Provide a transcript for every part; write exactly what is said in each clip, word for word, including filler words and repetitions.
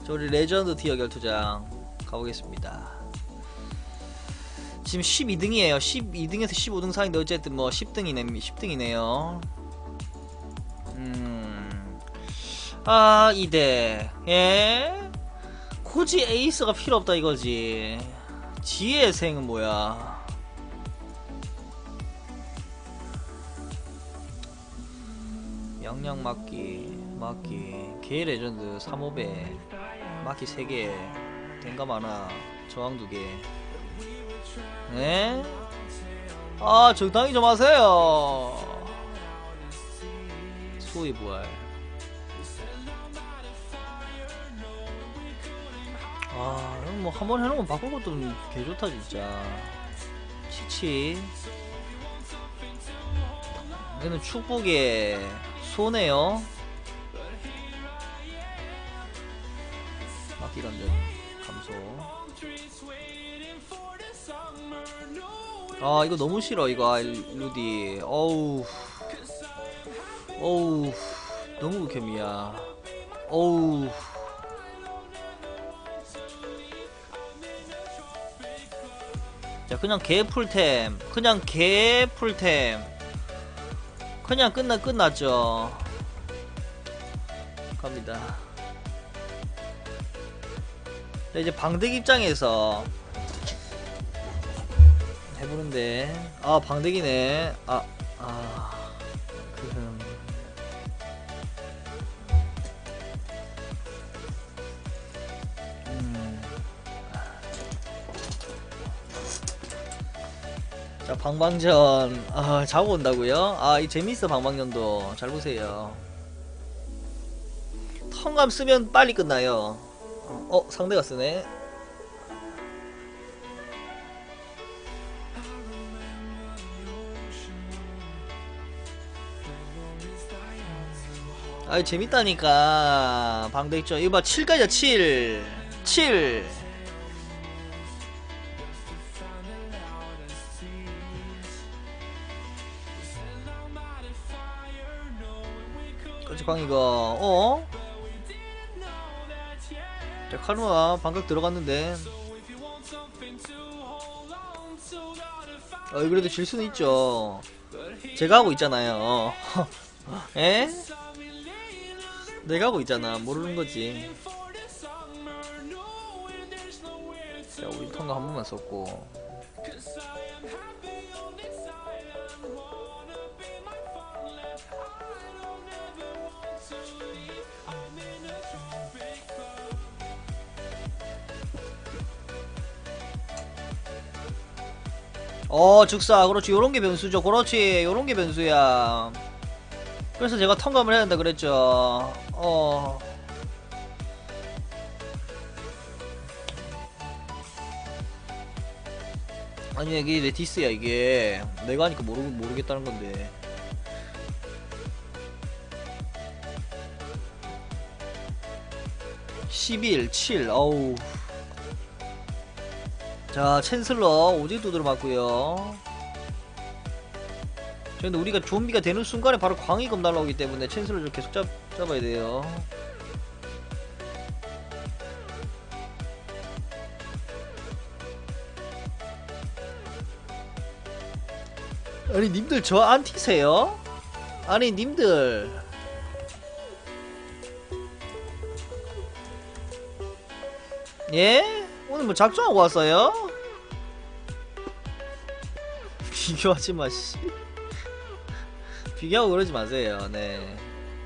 저 우리 레전드 티어 결투장 가보겠습니다. 지금 십이 등이에요 십이 등에서 십오 등 사이인데 어쨌든 뭐 십 등이네 십 등이네요 음. 아 이대 예? 굳이 에이스가 필요 없다 이거지. 지혜의 생은 뭐야. 양양 막기 막기 개 레전드 삼오백 막기 세 개 댕감 하나 저항 두 개. 네? 아 적당히 좀 하세요. 수호의 부활. 아 뭐 한번 해놓으면 바꿀 것도 개좋다 진짜. 치치 얘는 축복의 소네요. 막기 간전 감소. 아 이거 너무 싫어 이거. 아, 루디 어우 어우 너무 극혐이야. 어우 자 그냥 개 풀템 그냥 개 풀템 그냥 끝나 끝났죠. 갑니다. 자, 이제 방대기 입장에서 해보는데 아 방대기네. 아 아 그흠 음. 자 방방전 아 자고 온다고요? 아 이 재밌어. 방방전도 잘 보세요. 턴감 쓰면 빨리 끝나요. 어 상대가 쓰네. 아이 재밌다니까. 방대있죠. 이거 봐 칠까지야 칠 칠. 그렇지 광 이거 어? 자 카누아 방각 들어갔는데 어 그래도 질 수는 있죠. 제가 하고 있잖아요. 에? 내가 하고 있잖아. 모르는거지. 자 우리 턴가 한 번만 썼고 어 즉사 그렇지. 요런게 변수죠. 그렇지 요런게 변수야. 그래서 제가 턴감을 해야 된다 그랬죠. 어 아니 이게 내 디스야 이게. 내가 하니까 모르, 모르겠다는 건데. 십일 칠 어우. 자 챈슬러 오지 두드러 맞고요. 근데 우리가 좀비가 되는 순간에 바로 광희검 날라오기 때문에 챈슬러 계속 잡, 잡아야 돼요. 아니 님들 저 안티세요? 아니 님들 예? 오늘 뭐 작정하고 왔어요? 비교하지마 씨. 비교하고 그러지 마세요. 네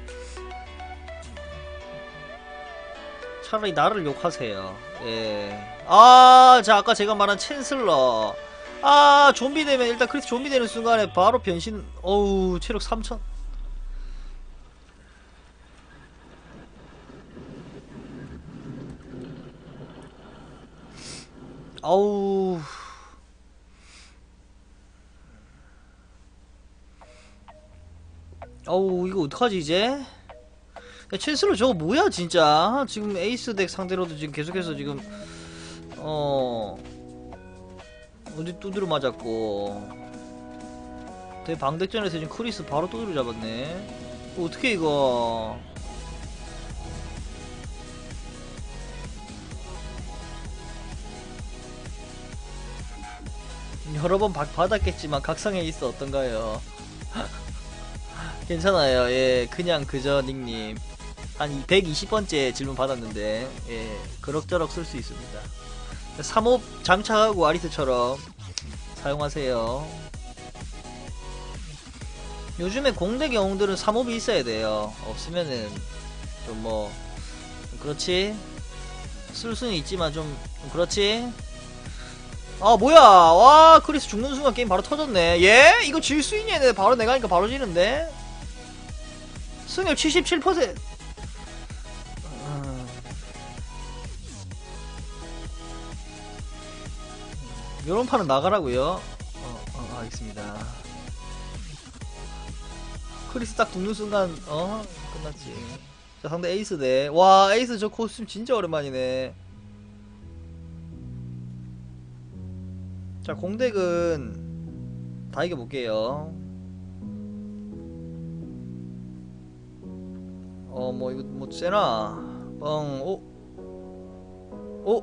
차라리 나를 욕하세요. 예. 아, 자 아까 제가 말한 챈슬러. 아 좀비 되면 일단 크리스 좀비 되는 순간에 바로 변신. 어우 체력 삼천. 아우 아우 이거 어떡하지 이제. 야, 챈슬러 저거 뭐야 진짜. 지금 에이스 덱 상대로도 지금 계속해서 지금 어 어디 두드려 맞았고 대방대전에서 지금 크리스 바로 두드려 잡았네. 어떻게 이거. 여러 번 받, 받았겠지만 각성에 있어 어떤가요? 괜찮아요. 예, 그냥 그저 닉님 한 백이십 번째 질문 받았는데 예, 그럭저럭 쓸 수 있습니다. 삼 호 장착하고 아리스처럼 사용하세요. 요즘에 공대 영웅들은 삼 홉이 있어야 돼요. 없으면은 좀 뭐 그렇지, 쓸 수는 있지만 좀, 좀 그렇지. 아 뭐야, 와 크리스 죽는 순간 게임 바로 터졌네. 예? 이거 질 수 있냐? 바로 내가 하니까 바로 지는데. 승률 칠십칠 퍼센트. 음... 요런 판은 나가라고요. 어, 어 알겠습니다. 크리스 딱 죽는 순간 어 끝났지. 자, 상대 에이스 대. 와 에이스 저 코스튬 진짜 오랜만이네. 자, 공덱은 다 이겨볼게요. 어 뭐 이거 뭐 세나 뻥. 오 오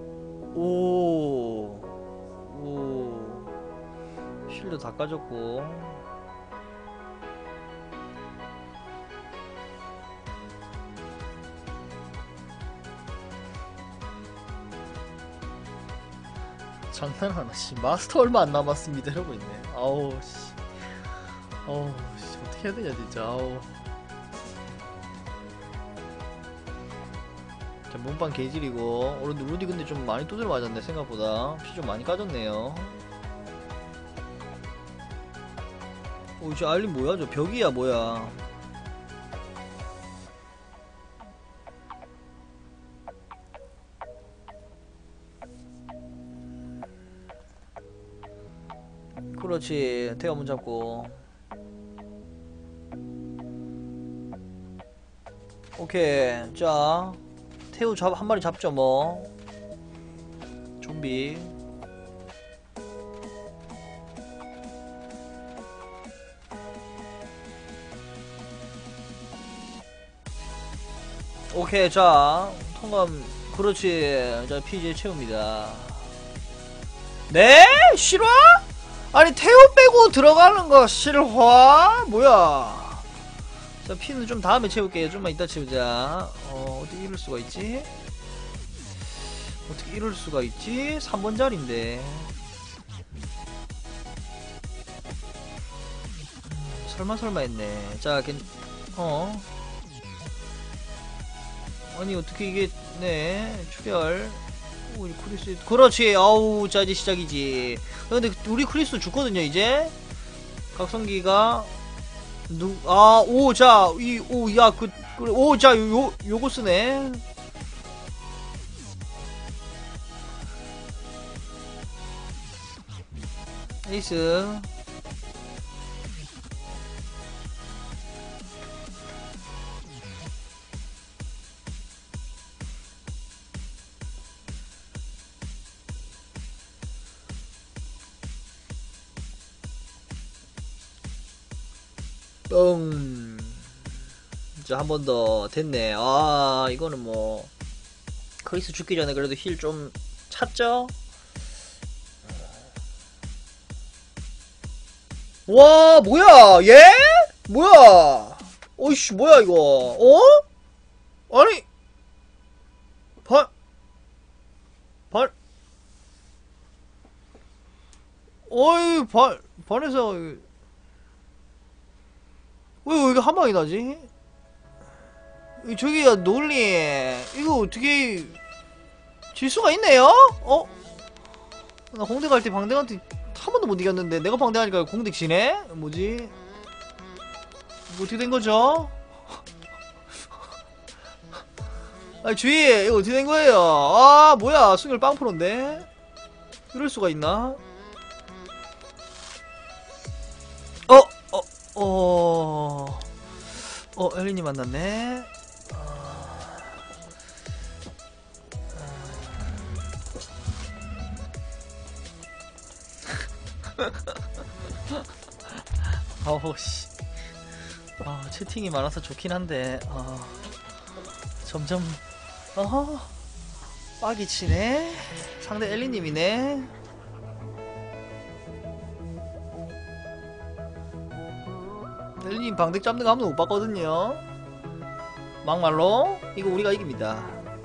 오 오 쉴드 다 까졌고. 장난하나 씨. 마스터 얼마 안 남았습니다 이러고 있네. 아우 씨. 아우 씨 어떻게 해야 되냐 진짜. 아우. 자, 몸빵 개질이고. 오른쪽 루디 근데 좀 많이 두드려 맞았네 생각보다. 피 좀 많이 까졌네요. 오, 저 알림 뭐야? 저 벽이야 뭐야? 그렇지. 태워 문 잡고. 오케이. 자, 태우 잡, 한 마리 잡죠 뭐. 좀비. 오케이. 자, 통감. 그렇지. 자, 피지 채웁니다. 네? 실화? 아니 태우 빼고 들어가는 거 실화? 뭐야? 자, 피는 좀 다음에 채울게요. 좀만 이따 채우자. 어, 어떻게 이럴 수가 있지? 어떻게 이럴 수가 있지? 삼 번 자리인데. 음, 설마 설마 했네. 자, 괜, 어. 아니, 어떻게 이게, 네, 출혈. 오, 크리스. 그렇지. 아우, 자, 이제 시작이지. 근데 우리 크리스 죽거든요, 이제? 각성기가. 누, 아, 오, 자, 이, 오, 야, 그, 그, 오, 자, 요, 요거 쓰네. 에이스. 뻥. 자, 한 번 더 됐네. 아, 이거는 뭐 크리스 죽기 전에 그래도 힐 좀 찼죠? 와, 뭐야? 예? 뭐야? 어이씨, 뭐야 이거? 어? 아니, 발, 발, 어이, 발, 발에서 왜 여기가 한 방이 나지? 저기야 논리 이거 어떻게 질 수가 있네요? 어? 나 공대 갈 때 방대한테 한 번도 못 이겼는데 내가 방대하니까 공대 지네? 뭐지? 이거 어떻게 된 거죠? 아 주희 이거 어떻게 된 거예요? 아 뭐야 승률 빵 프로인데? 이럴 수가 있나? 어? 어? 어... 어 엘리님 만났네. 아우 씨. 아 채팅이 많아서 좋긴 한데 아 점점 어허 빡이 치네. 상대 엘리님이네. 헬리님 방백 잡는 거 한 번도 못 봤거든요. 막말로 이거 우리가 이깁니다.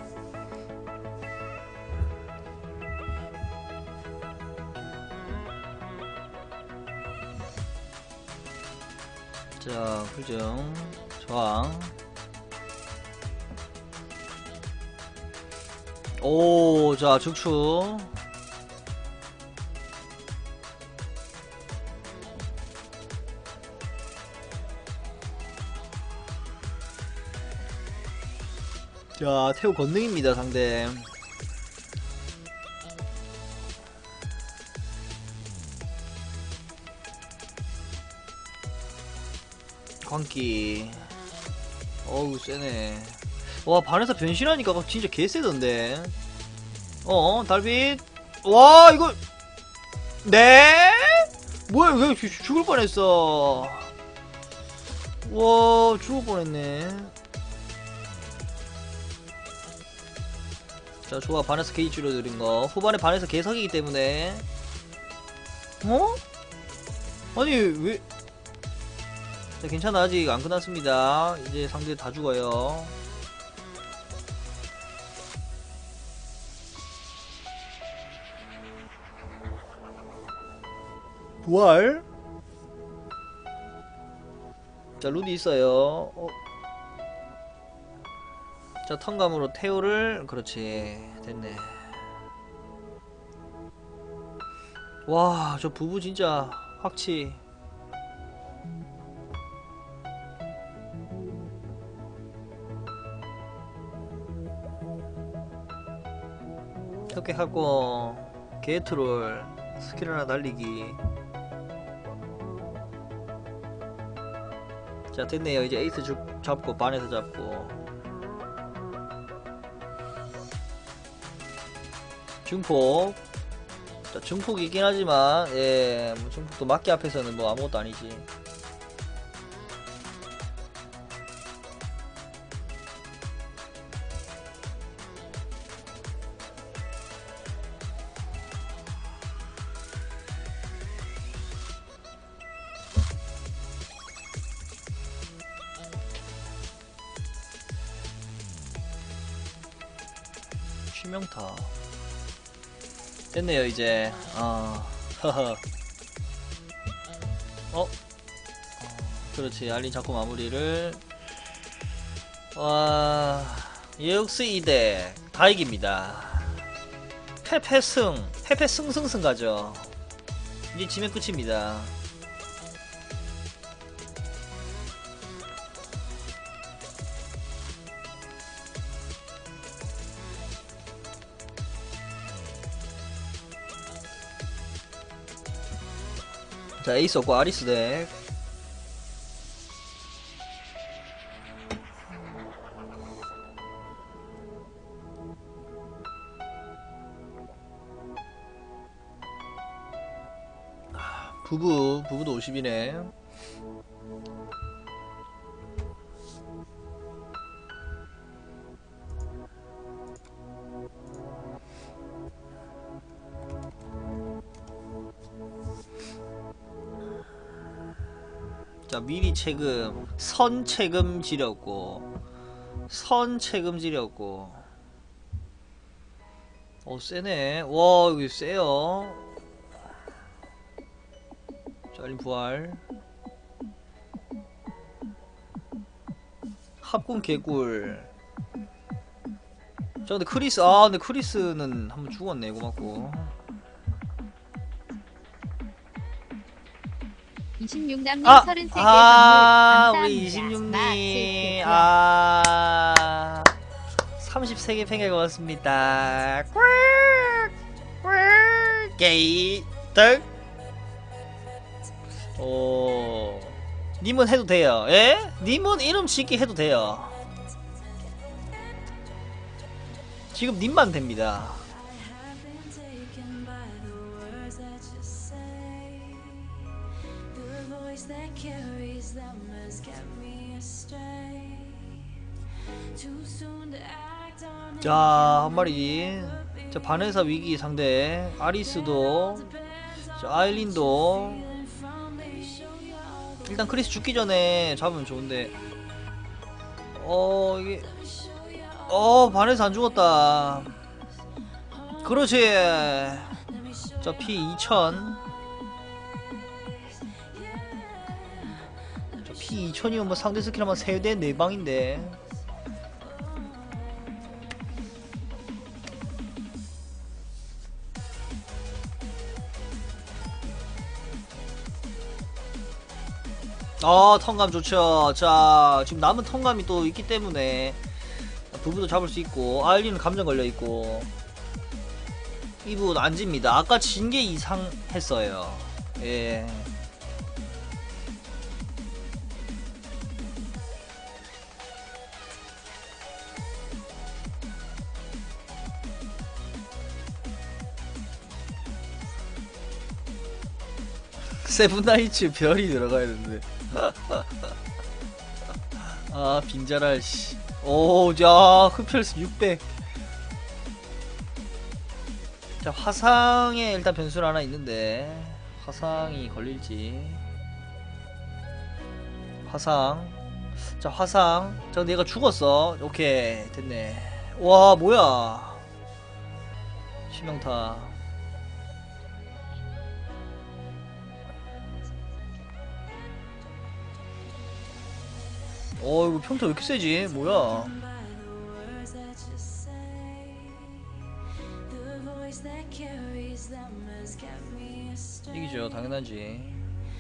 자, 불정 저항. 오, 자, 즉추. 자, 태우 권능입니다, 상대. 광기. 어우, 세네. 와, 반에서 변신하니까 진짜 개세던데. 어, 달빛. 와, 이거. 네? 뭐야, 왜 죽을 뻔했어. 와, 죽을 뻔했네. 자, 좋아. 반에서 게이지 줄여드린 거. 후반에 반에서 개석이기 때문에. 어? 아니, 왜. 자, 괜찮아. 아직 안 끝났습니다. 이제 상대 다 죽어요. 부활? 자, 루디 있어요. 어. 자, 턴감으로 태오를. 그렇지. 됐네. 와, 저 부부 진짜 확치. 이렇게 하고 게이트롤 스킬 하나 날리기. 자, 됐네요. 이제 에이스 주, 잡고 반에서 잡고 중폭. 자, 중폭이긴 하지만 예, 뭐 중폭도 막기 앞에서는 뭐 아무것도 아니지. 치명타. 됐네요 이제. 어. 허허. 어? 어? 그렇지. 알린 잡고 마무리를. 와. 예육스 이 대 다 이깁니다. 패패승. 패패승승승 가죠. 이제 지면 끝입니다. 자, 에이스 없고 아리스 덱. 부부, 부부도 오십이네. 자, 미리 체금, 선 체금 지렸고, 선 체금 지렸고. 어, 세네. 와, 여기 세요. 자, 알림 부활. 합군 개꿀. 자, 근데 크리스, 아, 근데 크리스는 한번 죽었네. 고맙고. 이십육 남님 아! 서른세 개 아, 선물 우리 감사합니다. 이십육 님. 마스크 아, 삼십세 개 팽개 고맙습니다. 게이, 득. 오. 님은 해도 돼요. 예? 님은 이름 짓기 해도 돼요. 지금 님만 됩니다. 자, 한 마리. 자, 바네사 위기 상대. 아리스도. 자, 아일린도. 일단 크리스 죽기 전에 잡으면 좋은데. 어 이게 어 반해서 안 죽었다. 그렇지. 자 피 이천. 저 피 이천이면 뭐 상대 스킬 한번 세 대 네 방인데. 아 턴감 좋죠. 자 지금 남은 턴감이 또 있기 때문에 부부도 잡을 수 있고 알리는 감정 걸려있고 이분 안 집니다. 아까 진 게 이상했어요. 예. 세븐나이츠 별이 들어가야 되는데. 아 빙자랄 씨. 오자 흡혈수 육백. 자 화상에 일단 변수는 하나 있는데 화상이 걸릴지. 화상. 자 화상. 자 내가 죽었어. 오케이 됐네. 와 뭐야 치명타. 어 이거 평타 왜 이렇게 세지? 뭐야? 이기죠 당연하지.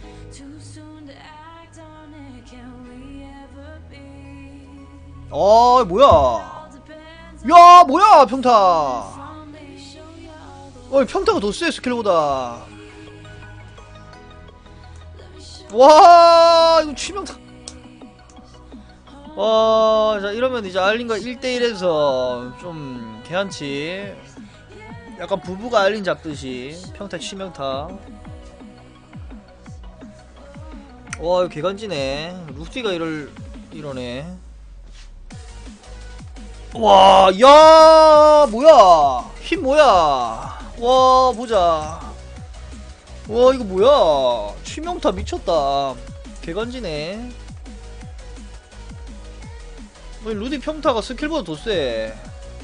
어 뭐야? 야 뭐야 평타? 어 평타가 더 세 스킬보다. 와 이거 치명타. 와, 자, 이러면 이제 알린과 일 대 일에서 좀 개한치. 약간 부부가 알린 잡듯이 평타 치명타. 와, 이거 개간지네. 루피가 이럴, 이러네. 와, 야, 뭐야. 힘 뭐야. 와, 보자. 와, 이거 뭐야. 치명타 미쳤다. 개간지네. 루디 평타가 스킬보다 더 세.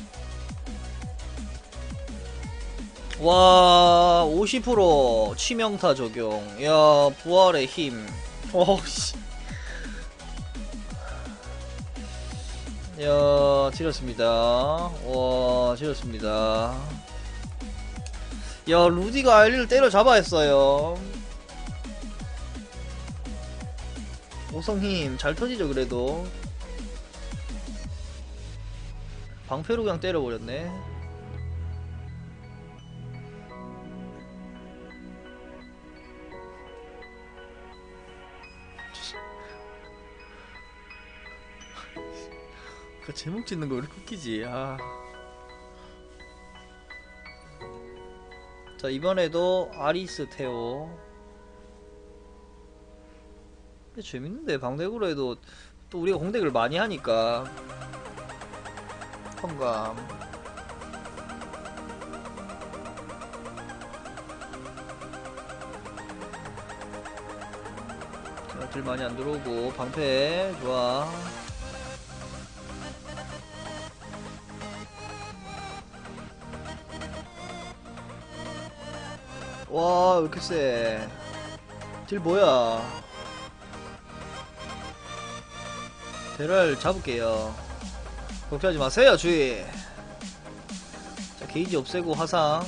와 오십 퍼센트 치명타 적용. 야 부활의 힘. 어씨. 야 지렸습니다. 와 지렸습니다. 야 루디가 알리를 때려잡아 했어요. 오성힘 잘 터지죠 그래도. 방패로 그냥 때려버렸네. 그 제목 짓는 거 왜 이렇게 웃기지? 아. 자 이번에도 아리스 테오. 근데 재밌는데 방대구로 해도 또 우리가 공대를 많이 하니까. 턴감. 자, 들 많이 안 들어오고 방패 좋아. 와 왜 이렇게 세. 딜 뭐야. 대를 잡을게요. 걱정하지 마세요 주의. 자 게이지 없애고 화상.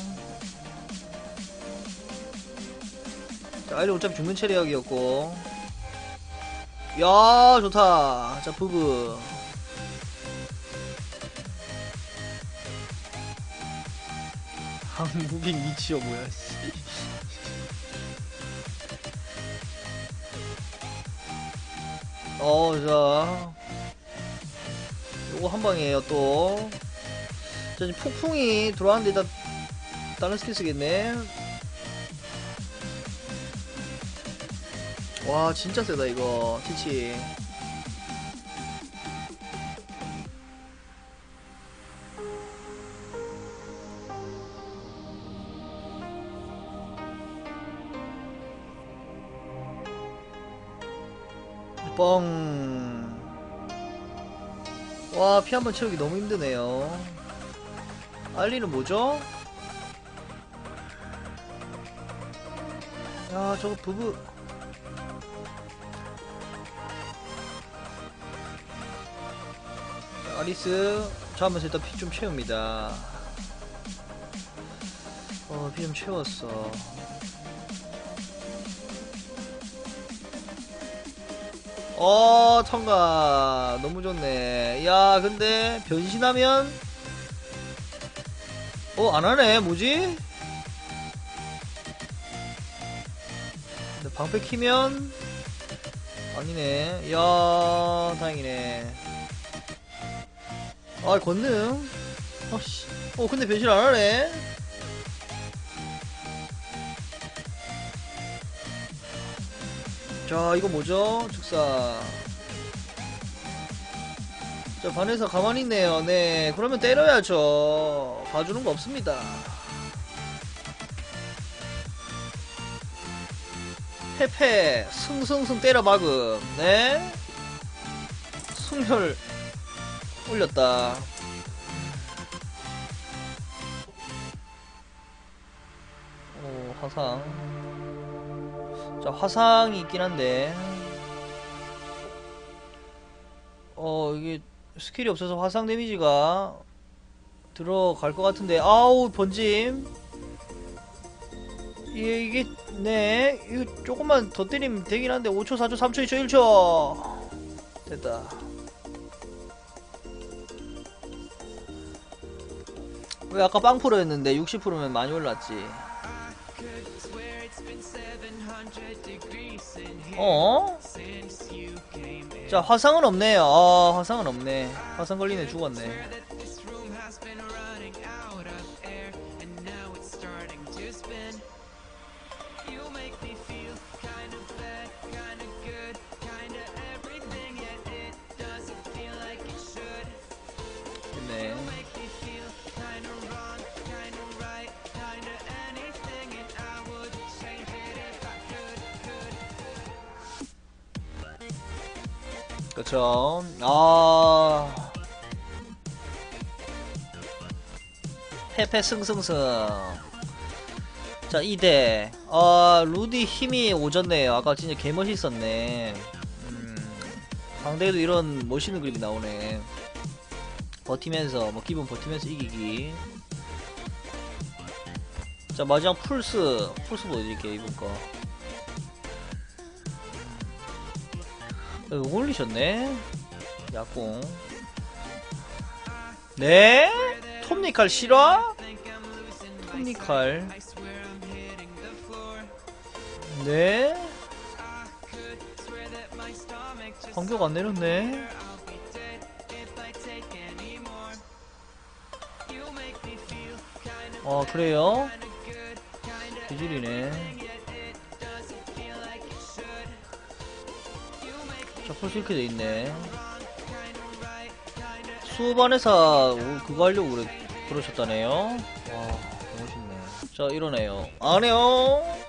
자 아이를 어차피 죽는 체력이었고. 야 좋다. 자 부부. 항무빙 위치요 뭐야 씨. 어 자 요거 한방이에요 또. 자 지금 폭풍이 들어왔는데 일단 다른 스킬 쓰겠네. 와 진짜 세다 이거 티치. 뻥. 와, 피 한 번 채우기 너무 힘드네요. 알리는 뭐죠? 야, 저거 부부. 자, 아리스. 저 하면서 일단 피 좀 채웁니다. 어, 피 좀 채웠어. 어, 청가. 너무 좋네. 야, 근데, 변신하면, 어, 안 하네. 뭐지? 근데 방패 키면, 아니네. 이야, 다행이네. 아, 권능. 어씨. 어, 근데 변신 안 하네. 자, 이거 뭐죠? 즉사. 자, 반에서 가만히 있네요. 네. 그러면 때려야죠. 봐주는 거 없습니다. 페페. 승승승 때려 박음. 네. 승혈 올렸다. 오, 화상. 자, 화상이 있긴 한데, 어, 이게 스킬이 없어서 화상 데미지가 들어갈 것 같은데, 아우, 번짐. 이게, 이게, 네, 이거 조금만 더 때리면 되긴 한데, 오 초, 사 초, 삼 초, 이 초, 일 초. 됐다. 왜 아까 빵 프로였는데 육십 프로면 많이 올랐지. 어? 자, 화상은 없네요. 아, 화상은 없네. 화상 걸리네. 죽었네. 됐네. 그쵸. 아. 페페 승승승. 자, 이 대. 아, 루디 힘이 오졌네요. 아까 진짜 개멋있었네. 음. 상대에도 이런 멋있는 그림이 나오네. 버티면서, 뭐, 기분 버티면서 이기기. 자, 마지막 풀스. 풀스 보여드릴게요, 이분 거. 이거 올리셨네? 약공. 네? 톱니칼 실화? 톱니칼. 네? 간격 안 내렸네? 아, 그래요? 기질이네. 자, 벌써 이렇게 돼있네. 수업안에서 그거 하려고 그래, 그러셨다네요. 와, 멋있네. 자, 이러네요. 안 해요.